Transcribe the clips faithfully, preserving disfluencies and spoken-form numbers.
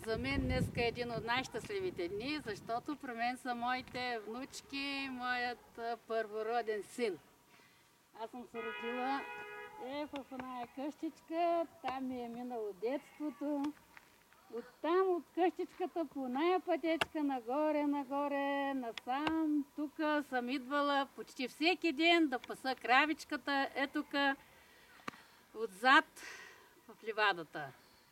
За мен днес е един от най-щастливите дни, защото при мен са моите внучки и моят първороден син. Аз съм се родила е в една къщичка, там ми е минало детството. Оттам от къщичката по ная пътечка нагоре, нагоре, насам. Тук съм идвала почти всеки ден да паса кравичката, е тук отзад в ливадата.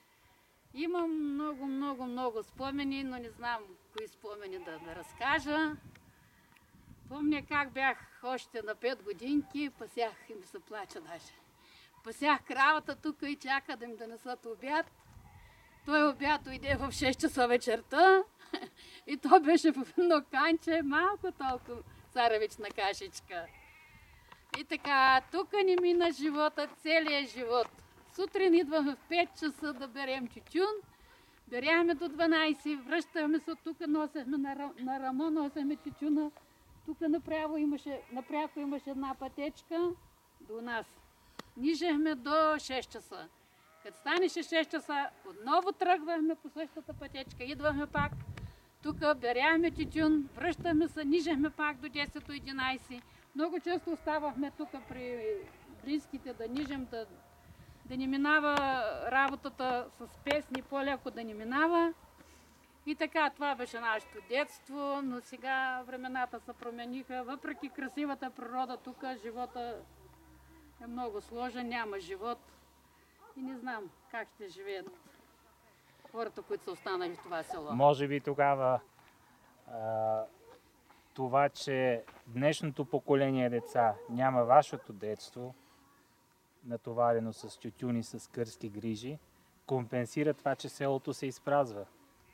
Имам много, много, много спомени, но не знам кои спомени да, да разкажа. Помня как бях още на пет годинки, пасях и ми се плача даже. Пасях кравата тук и чака да ми донесат обяд. Той обяд дойде в шест часа вечерта и то беше в едно канче, малко толкова царевична кашичка. И така, тук ни мина живота, целият живот. Сутрин идваме в пет часа да берем тютюн, беряме до дванайсет, връщаме се, тук носехме на, на рамо, носехме тютюна. Тук направо имаше, напряко имаше една пътечка до нас. Нижехме до шест часа. Като станеше шест часа, отново тръгвахме по същата пътечка, идвахме пак. Тук беряме тютюн, връщаме се, нижехме пак до десет единайсет. Много често оставахме тук при близките да нижем, да, да ни минава работата с песни, по-леко да ни минава. И така, това беше нашето детство, но сега времената се промениха. Въпреки красивата природа тук, живота е много сложен, няма живот. И не знам как ще живеят хората, които са останали в това село. Може би тогава а, това, че днешното поколение деца няма вашето детство, натоварено с тютюни, с кърски грижи, компенсира това, че селото се изпразва.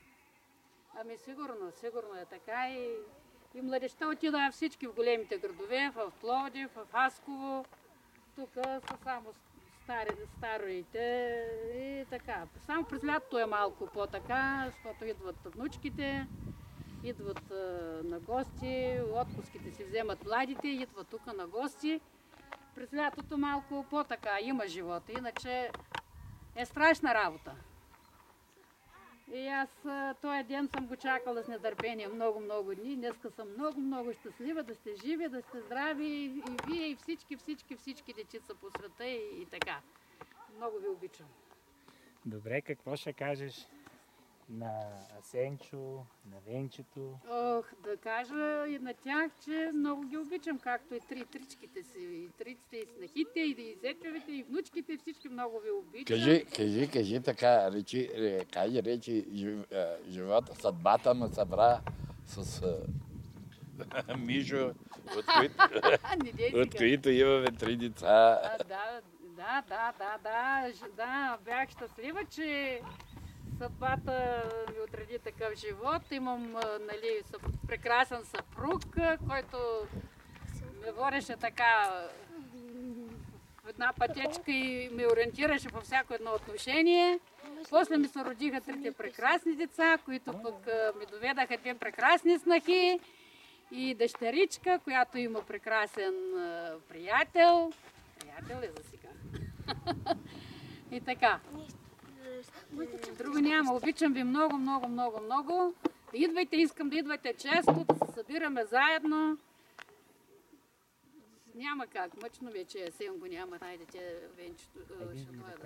Ами сигурно, сигурно е така и, и младежта отида всички в големите градове, в Пловдив, в Хасково. Тук са само стари, старите и така. Само през лятото е малко по-така, защото идват внучките, идват а, на гости, отпуските си вземат младите, идват тук на гости. През лятото малко по-така, има живота, иначе е страшна работа. И аз този ден съм го чакала с нетърпение много-много дни. Днеска съм много-много щастлива да сте живи, да сте здрави и вие, и всички, всички, всички дечица по света и, и така. Много ви обичам. Добре, какво ще кажеш на Асенчо, на Венчето? Ох, да кажа и на тях, че много ги обичам, както и три тричките си, и триците, и снахите, и зечовете, и внучките, всички много ви обичам. Кажи, кажи, кажи така, речи, кажи, речи, живота, съдбата ме събра с а, Мишо, от които, от които имаме три деца. А, да, да, да, да, да, да, бях щастлива, че съдбата ми отреди такъв живот. Имам, нали, прекрасен съпруг, който ме водеше така в една пътечка и ме ориентираше във всяко едно отношение. После ми се родиха трите прекрасни деца, които пък ми доведаха две прекрасни снахи и дъщеричка, която има прекрасен приятел. Приятел е за сега. И така. Друго няма. Обичам ви много, много, много, много. Идвайте, искам да идвате често, да се събираме заедно. Няма как. Мъчно вече е, сем го няма. Хайдете, Венчето. Ще дойда.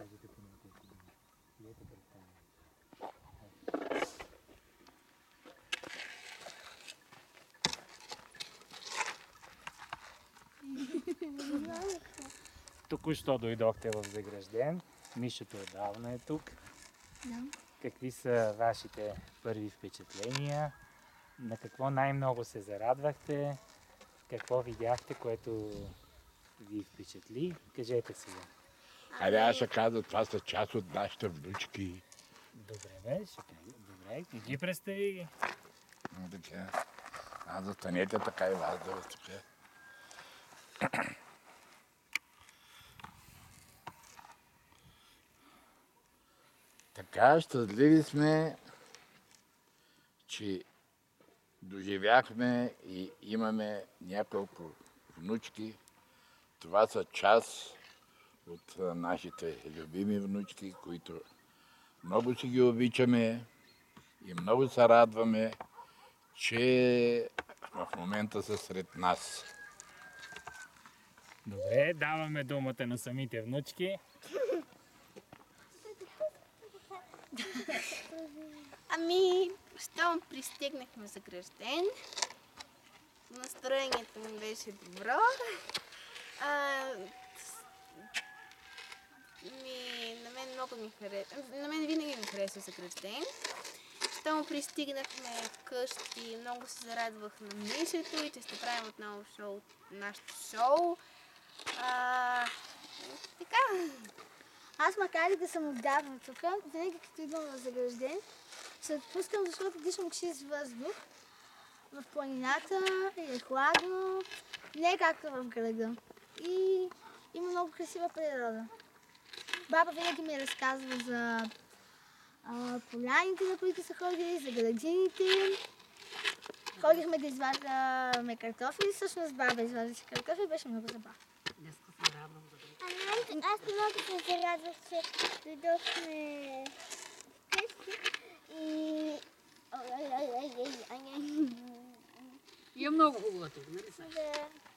Току-що дойдохте в Загражден. Мишето отдавна е тук. Да. Какви са вашите първи впечатления? На какво най-много се зарадвахте? Какво видяхте, което ви впечатли? Кажете сега. Абе, аз ще казвам, това са част от нашите внучки. Добре, бе, ще кажа. Добре, и ги представи ги. Така. А застанете така и вас да тук. Така, щастливи сме, че доживяхме и имаме няколко внучки. Това са част от нашите любими внучки, които много си ги обичаме. И много се радваме, че в момента са сред нас. Добре, даваме думата на самите внучки. Ами, щом пристигнахме за Гражден, настроението ми беше добро. А, ми, на мен много ми хареса. На мен винаги ми хареса за Гражден. Щом пристигнахме вкъщи, много се зарадвах на Мишето и че ще правим отново шоу, нашето шоу. А, така. Аз макар и да съм отдавна тук, винаги като идвам на Загражден, се отпускам, защото дишам чист въздух. В планината е хладно, не е както в града. И има много красива природа. Баба винаги ми разказва за а, поляните, на които са ходили, за градините. Ходихме да изваждаме картофи, всъщност баба изваждаше картофи, беше много забавно. Днеска се радвам за да... Ами, аз много се зарадвах, че дойдохме вкъщи и... И е много хубаво тук, нали са? Да.